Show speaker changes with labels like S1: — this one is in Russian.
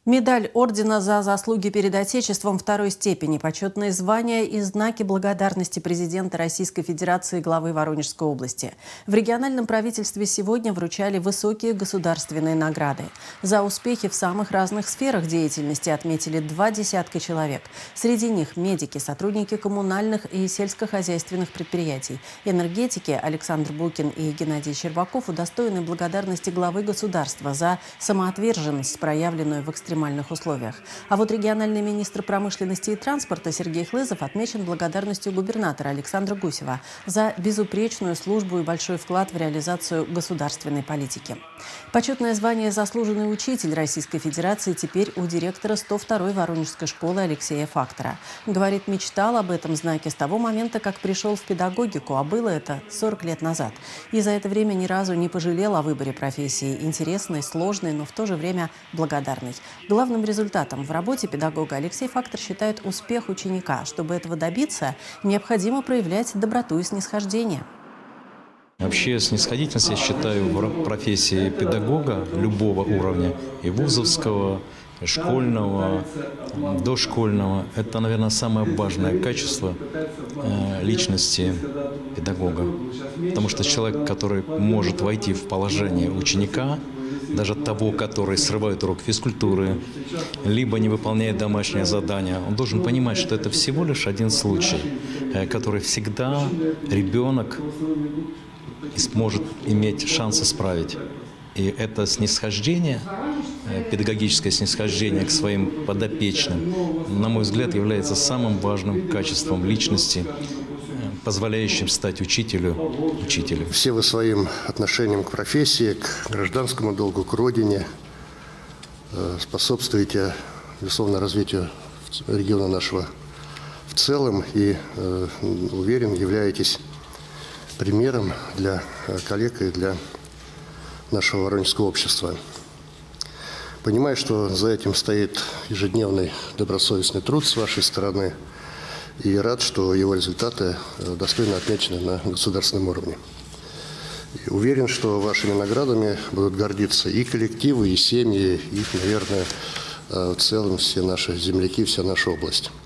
S1: Медаль ордена за заслуги перед Отечеством второй степени, почетные звания и знаки благодарности президента Российской Федерации главы Воронежской области. В региональном правительстве сегодня вручали высокие государственные награды. За успехи в самых разных сферах деятельности отметили 20 человек. Среди них медики, сотрудники коммунальных и сельскохозяйственных предприятий. Энергетики Александр Букин и Геннадий Щербаков удостоены благодарности главы государства за самоотверженность, проявленную в экстремальных условиях. А вот региональный министр промышленности и транспорта Сергей Хлызов отмечен благодарностью губернатора Александра Гусева за безупречную службу и большой вклад в реализацию государственной политики. Почетное звание «Заслуженный учитель Российской Федерации» теперь у директора 102-й Воронежской школы Алексея Фактора. Говорит, мечтал об этом знаке с того момента, как пришел в педагогику, а было это 40 лет назад. И за это время ни разу не пожалел о выборе профессии. Интересной, сложной, но в то же время благодарной. Главным результатом в работе педагога Алексей Фактор считает успех ученика. Чтобы этого добиться, необходимо проявлять доброту и снисхождение.
S2: Вообще снисходительность, я считаю, в профессии педагога любого уровня, и вузовского, и школьного, дошкольного, это, наверное, самое важное качество личности педагога. Потому что человек, который может войти в положение ученика, даже того, который срывает урок физкультуры, либо не выполняет домашнее задание, он должен понимать, что это всего лишь один случай, который всегда ребенок сможет иметь шанс исправить. И это снисхождение, педагогическое снисхождение к своим подопечным, на мой взгляд, является самым важным качеством личности, позволяющим стать учителем.
S3: Все вы своим отношением к профессии, к гражданскому долгу, к родине способствуете, безусловно, развитию региона нашего в целом и, уверен, являетесь примером для коллег и для нашего воронежского общества. Понимаю, что за этим стоит ежедневный добросовестный труд с вашей стороны, и рад, что его результаты достойно отмечены на государственном уровне. И уверен, что вашими наградами будут гордиться и коллективы, и семьи, и, наверное, в целом все наши земляки, вся наша область.